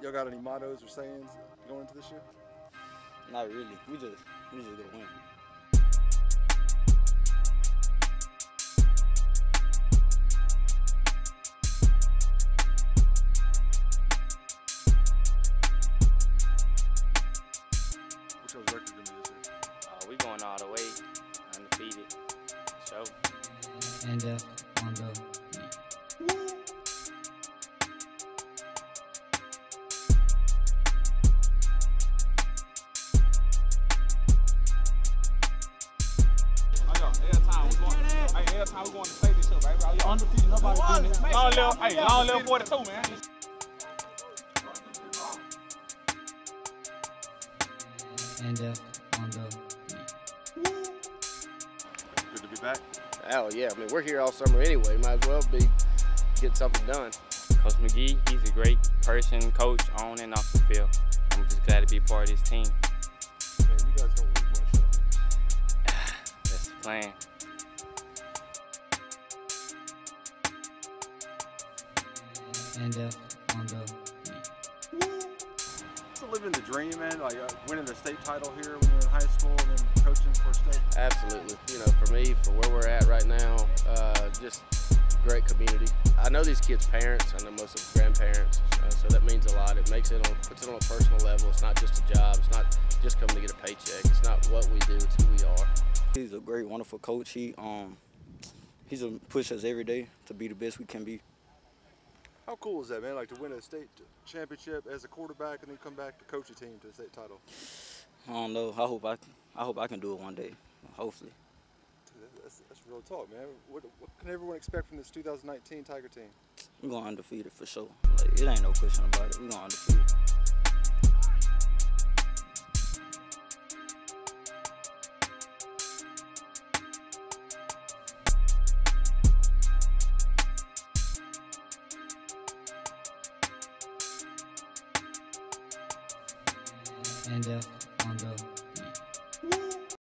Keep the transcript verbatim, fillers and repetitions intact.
Y'all got any mottos or sayings going into this year? Not really. We just we just gonna win. What's y'all's record gonna be this year? Uh, we going all the way, undefeated. So. And uh, on the beat. Hey, every time we going to play this show, baby. Y'all undefeated, nobody doing it. Long live, hey, long live forty-two, man. And uh, on the beat. Good to be back. Oh yeah, I mean we're here all summer anyway. Might as well be get something done. Coach McGee, he's a great person, coach on and off the field. I'm just glad to be part of this team. Man, you guys don't lose much, I That's the plan. And uh, on the beat. So living the dream, man, like uh, winning the state title here when you're in high school and then coaching for state. Absolutely. You know, for me, for where we're at right now, uh, just great community. I know these kids' parents. I know most of them grandparents, uh, so that means a lot. It makes it on, puts it on a personal level. It's not just a job. It's not just coming to get a paycheck. It's not what we do. It's who we are. He's a great, wonderful coach. He um he's a push us every day to be the best we can be. How cool is that, man? Like to win a state championship as a quarterback and then come back to coach a team to the state title. I don't know. I hope I I hope I can do it one day. Hopefully. That's, that's real talk, man. What, what can everyone expect from this two thousand nineteen Tiger team? We're going undefeated for sure. Like, it ain't no question about it. We're going undefeated. And uh, on the